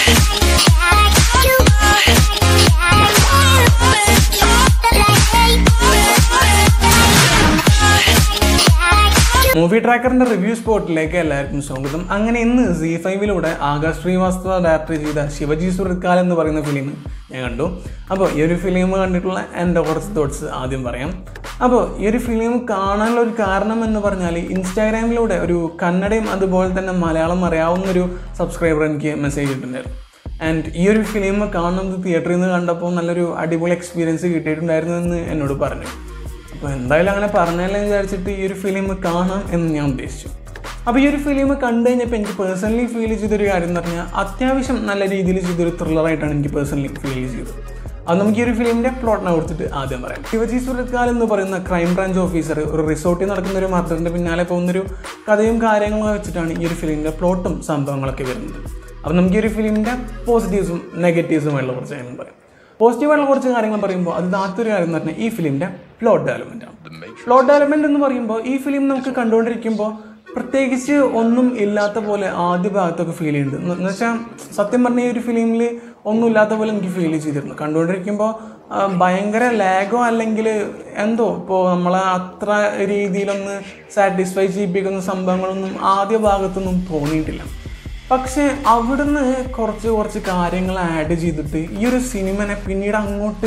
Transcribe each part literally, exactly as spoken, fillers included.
Movie ട്രാക്കറിന്റെ review സ്പോട്ടിലേക്ക് എല്ലാവർക്കും സ്വാഗതം. അങ്ങനെ ഇന്ന് സി ഫൈവിലൂടെ ആകാശ് ശ്രീവാസ്തവ ഡയറക്ടർ ചെയ്ത ശിവജി സുരത്കാൽ എന്ന് പറയുന്ന ഫിലിം ഞാൻ കണ്ടു. അപ്പോൾ ഈ ഒരു ഫിലിം കണ്ടിട്ടുള്ള എൻ്റെ കുറച്ച് തോട്ട്സ് ആദ്യം പറയാം. അപ്പോൾ ഈ ഒരു ഫിലിം കാണാനുള്ള ഒരു കാരണം എന്ന് പറഞ്ഞാൽ ഇൻസ്റ്റാഗ്രാമിലൂടെ ഒരു കന്നഡയും അതുപോലെ തന്നെ മലയാളം അറിയാവുന്നൊരു സബ്സ്ക്രൈബർ എനിക്ക് മെസ്സേജ് ഇട്ടിട്ടുണ്ടായിരുന്നു. ആൻഡ് ഈ ഒരു ഫിലിം കാണുന്നത് തിയേറ്ററിൽ നിന്ന് കണ്ടപ്പോൾ നല്ലൊരു അടിപൊളി എക്സ്പീരിയൻസ് കിട്ടിയിട്ടുണ്ടായിരുന്നു എന്ന് എന്നോട് പറഞ്ഞു. അപ്പോൾ എന്തായാലും അങ്ങനെ പറഞ്ഞാലെന്ന് വിചാരിച്ചിട്ട് ഈ ഒരു ഫിലിം കാണാം എന്ന് ഞാൻ ഉദ്ദേശിച്ചു. അപ്പോൾ ഈ ഒരു ഫിലിം കണ്ടു കഴിഞ്ഞപ്പോൾ എനിക്ക് പേഴ്സണലി ഫീൽ ചെയ്തൊരു കാര്യം എന്ന് പറഞ്ഞാൽ അത്യാവശ്യം നല്ല രീതിയിൽ ചെയ്തൊരു ത്രില്ലറായിട്ടാണ് എനിക്ക് പേഴ്സണലി ഫീൽ ചെയ്തത്. അത് നമുക്ക് ഈ ഒരു ഫിലിമിൻ്റെ പ്ലോട്ടിനെ കുറിച്ചിട്ട് ആദ്യം പറയാം. ശിവജി സുരത്കാൽ എന്ന് പറയുന്ന ക്രൈം ബ്രാഞ്ച് ഓഫീസർ ഒരു റിസോർട്ടിൽ നടക്കുന്ന ഒരു മർഡറിൻ്റെ പിന്നാലെ പോകുന്നൊരു കഥയും കാര്യങ്ങളും വെച്ചിട്ടാണ് ഈ ഒരു ഫിലിമിൻ്റെ പ്ലോട്ടും സംഭവങ്ങളൊക്കെ വരുന്നത്. അപ്പോൾ നമുക്ക് ഈ ഒരു ഫിലിമിൻ്റെ പോസിറ്റീവ്സും നെഗറ്റീവ്സുമായിട്ടുള്ള കുറച്ച് കാര്യങ്ങൾ പറയാം. പോസിറ്റീവായിട്ടുള്ള കുറച്ച് കാര്യങ്ങൾ പറയുമ്പോൾ അത് ആദ്യത്തെ കാര്യം എന്ന് പറഞ്ഞാൽ ഈ ഫിലിമിൻ്റെ പ്ലോട്ട് ഡെവലപ്മെൻറ്റ് ആണ്. പ്ലോട്ട് ഡെവലപ്മെൻറ്റ് എന്ന് പറയുമ്പോൾ ഈ ഫിലിം നമുക്ക് കണ്ടുകൊണ്ടിരിക്കുമ്പോൾ പ്രത്യേകിച്ച് ഒന്നും ഇല്ലാത്ത പോലെ ആദ്യ ഭാഗത്തൊക്കെ ഫീൽ ചെയ്യുന്നുണ്ട്. എന്ന് വെച്ചാൽ സത്യം പറഞ്ഞാൽ ഈ ഒരു ഫിലിമിൽ ഒന്നും ഇല്ലാത്ത പോലെ എനിക്ക് ഫീൽ ചെയ്തിരുന്നു. കണ്ടുകൊണ്ടിരിക്കുമ്പോൾ ഭയങ്കര ലാഗോ അല്ലെങ്കിൽ എന്തോ ഇപ്പോൾ നമ്മളെ അത്ര രീതിയിലൊന്ന് സാറ്റിസ്ഫൈ ചെയ്യിപ്പിക്കുന്ന സംഭവങ്ങളൊന്നും ആദ്യ ഭാഗത്തൊന്നും തോന്നിയിട്ടില്ല. പക്ഷേ അവിടുന്ന് കുറച്ച് കുറച്ച് കാര്യങ്ങൾ ആഡ് ചെയ്തിട്ട് ഈ ഒരു സിനിമനെ പിന്നീട് അങ്ങോട്ട്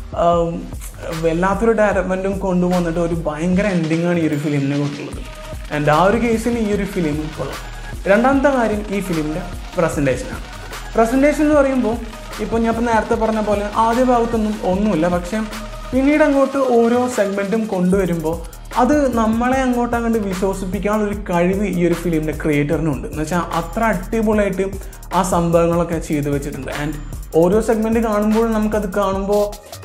വല്ലാത്തൊരു ഡെവലപ്മെൻറ്റും കൊണ്ടുപോന്നിട്ട് ഒരു ഭയങ്കര എൻഡിങ്ങാണ് ഈ ഒരു ഫിലിമിനെ കൊണ്ടുള്ളത്. ആൻഡ് ആ ഒരു കേസിൽ ഈ ഒരു ഫിലിം കൊള്ളാം. രണ്ടാമത്തെ കാര്യം ഈ ഫിലിമിൻ്റെ പ്രസൻറ്റേഷനാണ്. പ്രസൻറ്റേഷൻ എന്ന് പറയുമ്പോൾ ഇപ്പോൾ ഞാൻ ഇപ്പോൾ നേരത്തെ പറഞ്ഞ പോലെ ആദ്യ ഭാഗത്തൊന്നും ഒന്നുമില്ല, പക്ഷേ പിന്നീട് അങ്ങോട്ട് ഓരോ സെഗ്മെൻറ്റും കൊണ്ടുവരുമ്പോൾ അത് നമ്മളെ അങ്ങോട്ട് അങ്ങോട്ട് വിശ്വസിപ്പിക്കാനുള്ളൊരു കഴിവ് ഈ ഒരു ഫിലിമിൻ്റെ ക്രിയേറ്ററിനുണ്ട്. എന്ന് വെച്ചാൽ അത്ര അടിപൊളിയായിട്ട് ആ സംഭവങ്ങളൊക്കെ ചെയ്തു വെച്ചിട്ടുണ്ട്. ആൻഡ് ഓരോ സെഗ്മെൻറ്റ് കാണുമ്പോൾ നമുക്കത് കാണുമ്പോൾ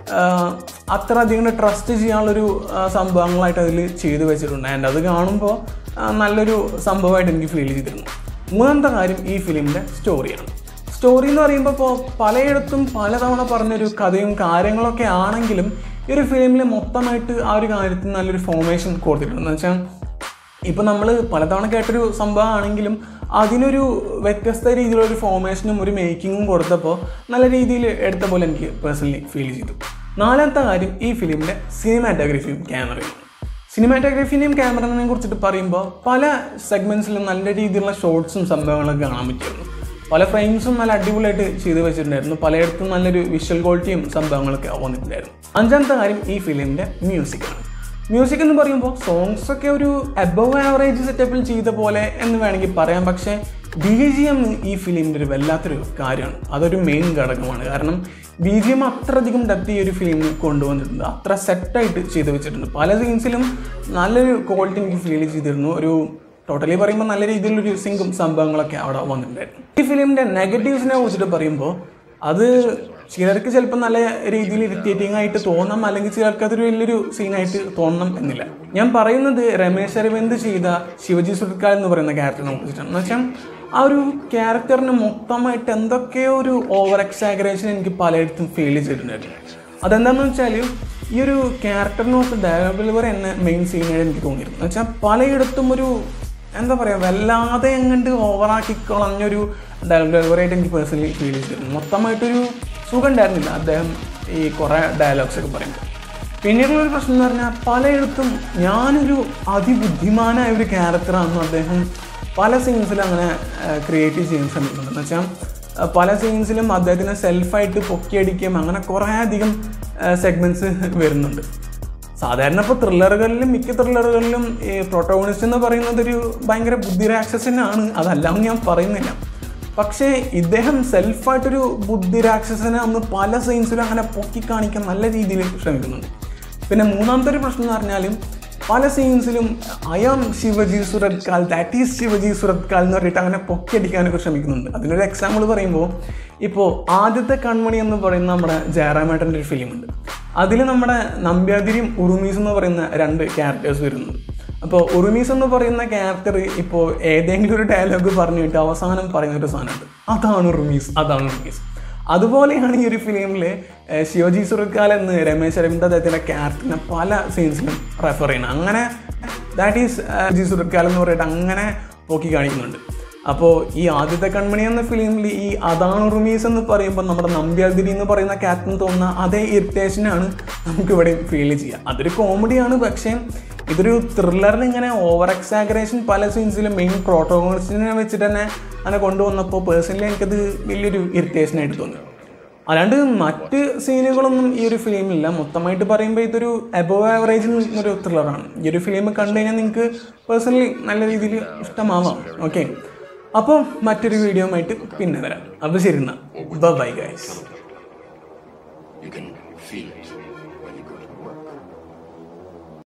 അത്ര അധികം ട്രസ്റ്റ് ചെയ്യാനുള്ളൊരു സംഭവങ്ങളായിട്ട് അതിൽ ചെയ്തു വെച്ചിട്ടുണ്ട്. ആൻഡ് അത് കാണുമ്പോൾ നല്ലൊരു സംഭവമായിട്ട് എനിക്ക് ഫീൽ ചെയ്തിരുന്നു. മൂന്നാമത്തെ കാര്യം ഈ ഫിലിമിൻ്റെ സ്റ്റോറിയാണ്. സ്റ്റോറി എന്ന് പറയുമ്പോൾ ഇപ്പോൾ പലയിടത്തും പലതവണ പറഞ്ഞൊരു കഥയും കാര്യങ്ങളൊക്കെ ആണെങ്കിലും ഈ ഒരു ഫിലിമിൽ മൊത്തമായിട്ട് ആ ഒരു കാര്യത്തിൽ നല്ലൊരു ഫോർമേഷൻ കൊടുത്തിട്ടുണ്ട്. എന്ന് വെച്ചാൽ ഇപ്പോൾ നമ്മൾ പലതവണ കേട്ടൊരു സംഭവം ആണെങ്കിലും അതിനൊരു വ്യത്യസ്ത രീതിയിലൊരു ഫോർമേഷനും ഒരു മേക്കിങ്ങും കൊടുത്തപ്പോൾ നല്ല രീതിയിൽ എടുത്ത പോലെ എനിക്ക് പേഴ്സണലി ഫീൽ ചെയ്തു. നാലാമത്തെ കാര്യം ഈ ഫിലിമിൻ്റെ സിനിമാറ്റോഗ്രഫിയും ക്യാമറയും. സിനിമാറ്റോഗ്രഫിനെയും ക്യാമറയെ കുറിച്ചിട്ട് പറയുമ്പോൾ പല സെഗ്മെൻറ്റ്സിലും നല്ല രീതിയിലുള്ള ഷോട്ട്സും സംഭവങ്ങളൊക്കെ കാണാൻ പറ്റുമായിരുന്നു. പല ഫ്രെയിംസും നല്ല അടിപൊളിയായിട്ട് ചെയ്ത് വെച്ചിട്ടുണ്ടായിരുന്നു. പലയിടത്തും നല്ലൊരു വിഷ്വൽ ക്വാളിറ്റിയും സംഭവങ്ങളൊക്കെ വന്നിട്ടുണ്ടായിരുന്നു. അഞ്ചാമത്തെ കാര്യം ഈ ഫിലിമിൻ്റെ മ്യൂസിക്കാണ്. മ്യൂസിക് എന്ന് പറയുമ്പോൾ സോങ്സൊക്കെ ഒരു അബവ് ആവറേജ് സെറ്റപ്പിൽ ചെയ്ത പോലെ എന്ന് വേണമെങ്കിൽ പറയാം. പക്ഷേ ബി ജി എം ഈ ഫിലിമിൻ്റെ ഒരു വല്ലാത്തൊരു കാര്യമാണ്. അതൊരു മെയിൻ ഘടകമാണ്. കാരണം ബി ജി എം അത്രയധികം ഡെപ്ത് ഈ ഒരു ഫിലിമിൽ കൊണ്ടുവന്നിട്ടുണ്ട്. അത്ര സെറ്റായിട്ട് ചെയ്ത് വെച്ചിട്ടുണ്ട്. പല സീൻസിലും നല്ലൊരു ക്വാളിറ്റി എനിക്ക് ഫീൽ ചെയ്തിരുന്നു. ഒരു ടോട്ടലി പറയുമ്പോൾ നല്ല രീതിയിലൊരു സിങ്കും സംഭവങ്ങളൊക്കെ അവിടെ വന്നിട്ടുണ്ടായിരുന്നു. ഈ ഫിലിമിൻ്റെ നെഗറ്റീവ്സിനെ കുറിച്ചിട്ട് പറയുമ്പോൾ അത് ചിലർക്ക് ചിലപ്പോൾ നല്ല രീതിയിൽ ഇറിറ്റേറ്റിംഗ് ആയിട്ട് തോന്നാം, അല്ലെങ്കിൽ ചിലർക്ക് അതൊരു വലിയൊരു സീനായിട്ട് തോന്നണം എന്നില്ല. ഞാൻ പറയുന്നത് രമേശ് അരവിന്ദ് ചെയ്ത ശിവജി സുരത്കാൽ എന്ന് പറയുന്ന ക്യാരക്ടറിനെ കുറിച്ചിട്ടാണ്. എന്ന് വെച്ചാൽ ആ ഒരു ക്യാരക്ടറിന് മൊത്തമായിട്ട് എന്തൊക്കെയോ ഒരു ഓവർ എക്സാഗ്രേഷൻ എനിക്ക് പലയിടത്തും ഫീൽ ചെയ്തിട്ടുണ്ടായിരുന്നു. അതെന്താണെന്ന് വെച്ചാൽ ഈ ഒരു ക്യാരക്ടറിനകത്ത് ഡയലോഗ് ഡെലിവറി എന്നെ മെയിൻ സീനായിട്ട് എനിക്ക് തോന്നിയിരുന്നു. എന്ന് വെച്ചാൽ പലയിടത്തും ഒരു എന്താ പറയുക വല്ലാതെ എങ്ങോട്ട് ഓവറാക്കി കളഞ്ഞൊരു ഡയലോഗ് ഡെലിവറി ആയിട്ട് എനിക്ക് പേഴ്സണലി ഫീൽ ചെയ്തിരുന്നു. മൊത്തമായിട്ടൊരു സുഖം ഉണ്ടായിരുന്നില്ല അദ്ദേഹം ഈ കുറേ ഡയലോഗ്സ് ഒക്കെ പറയുമ്പോൾ. പിന്നീടുള്ളൊരു പ്രശ്നം എന്ന് പറഞ്ഞാൽ പലയിടത്തും ഞാനൊരു അതിബുദ്ധിമാനായ ഒരു ക്യാരക്ടറാണെന്ന് അദ്ദേഹം പല സീൻസിലും അങ്ങനെ ക്രിയേറ്റ് ചെയ്യാൻ ശ്രമിക്കുന്നുണ്ട്. എന്ന് വെച്ചാൽ പല സീൻസിലും അദ്ദേഹത്തിനെ സെൽഫായിട്ട് പൊക്കിയടിക്കുകയും അങ്ങനെ കുറേ അധികം സെഗ്മെൻറ്റ്സ് വരുന്നുണ്ട്. സാധാരണ ഇപ്പോൾ ത്രില്ലറുകളിലും മിക്ക ത്രില്ലറുകളിലും ഈ പ്രൊട്ടോണിസ്റ്റ് എന്ന് പറയുന്നത് ഒരു ഭയങ്കര ബുദ്ധിരാക്ഷസനാണ്, അതല്ലാന്ന് ഞാൻ പറയുന്നില്ല. പക്ഷേ ഇദ്ദേഹം സെൽഫായിട്ടൊരു ബുദ്ധിരാക്ഷസനെ അന്ന് പല സീൻസിലും അങ്ങനെ പൊക്കി കാണിക്കാൻ നല്ല രീതിയിൽ ശ്രമിക്കുന്നുണ്ട്. പിന്നെ മൂന്നാമത്തെ ഒരു പ്രശ്നം എന്ന് പറഞ്ഞാലും പല സീൻസിലും I am Shivaji Surathkal, that is Shivaji Surathkal എന്ന് പറഞ്ഞിട്ട് അങ്ങനെ പൊക്കിയടിക്കാനൊക്കെ ശ്രമിക്കുന്നുണ്ട്. അതിനൊരു എക്സാമ്പിൾ പറയുമ്പോൾ ഇപ്പോൾ ആദ്യത്തെ കൺമണി എന്ന് പറയുന്ന നമ്മുടെ ജയറാമേട്ടൻ്റെ ഒരു ഫിലിമുണ്ട്. അതിൽ നമ്മുടെ നമ്പ്യാതിരിയും ഉറുമീസ് എന്ന് പറയുന്ന രണ്ട് ക്യാരക്ടേഴ്സ് വരുന്നുണ്ട്. അപ്പോൾ ഉറുമീസ് എന്ന് പറയുന്ന ക്യാരക്ടർ ഇപ്പോൾ ഏതെങ്കിലും ഒരു ഡയലോഗ് പറഞ്ഞിട്ട് അവസാനം പറയുന്നൊരു സാധനമുണ്ട്, അതാണ് ഉറുമീസ്, അതാണ് ഉറുമീസ്. അതുപോലെയാണ് ഈ ഒരു ഫിലിമിൽ ശിവജി സുരത്കാൽ എന്ന് രമേശ് അരവിന്ദ് അദ്ദേഹത്തിൻ്റെ ക്യാരക്ടറിനെ പല സീൻസിലും റെഫർ ചെയ്യണം. അങ്ങനെ ദാറ്റ് ഈസ് ശിവജി സുരത്കാൽ എന്ന് പറഞ്ഞിട്ട് അങ്ങനെ നോക്കി കാണിക്കുന്നുണ്ട്. അപ്പോൾ ഈ ആദ്യത്തെ കൺമണി എന്ന ഫിലിമിൽ ഈ അതാണ് റുമീസ് എന്ന് പറയുമ്പോൾ നമ്മുടെ നമ്പ്യാതിരി എന്ന് പറയുന്ന ക്യാപ്റ്റൻ തോന്നുന്ന അതേ ഇറിറ്റേഷനാണ് നമുക്കിവിടെ ഫീൽ ചെയ്യുക. അതൊരു കോമഡിയാണ്, പക്ഷേ ഇതൊരു ത്രില്ലറിൽ ഇങ്ങനെ ഓവർ എക്സാഗ്രേഷൻ പല സീൻസിലും മെയിൻ പ്രോട്ടോഗോണിസ്റ്റിനെ വെച്ചിട്ട് തന്നെ അങ്ങനെ കൊണ്ടുവന്നപ്പോൾ പേഴ്സണലി എനിക്കത് വലിയൊരു ഇറിറ്റേഷനായിട്ട് തോന്നി. അല്ലാണ്ട് മറ്റ് സീനുകളൊന്നും ഈ ഒരു ഫിലിമില്ല. മൊത്തമായിട്ട് പറയുമ്പോൾ ഇതൊരു എബോവ് ആവറേജിൽ നിന്നൊരു ത്രില്ലറാണ്. ഈ ഒരു ഫിലിം കണ്ടു കഴിഞ്ഞാൽ നിങ്ങൾക്ക് പേഴ്സണലി നല്ല രീതിയിൽ ഇഷ്ടമാവാം. ഓക്കെ, അപ്പോൾ മറ്റൊരു വീഡിയോ ആയിട്ട് പിന്നെ വരാം. അപ്പോൾ ശരി എന്നാൽ ബൈ ഗൈസ്.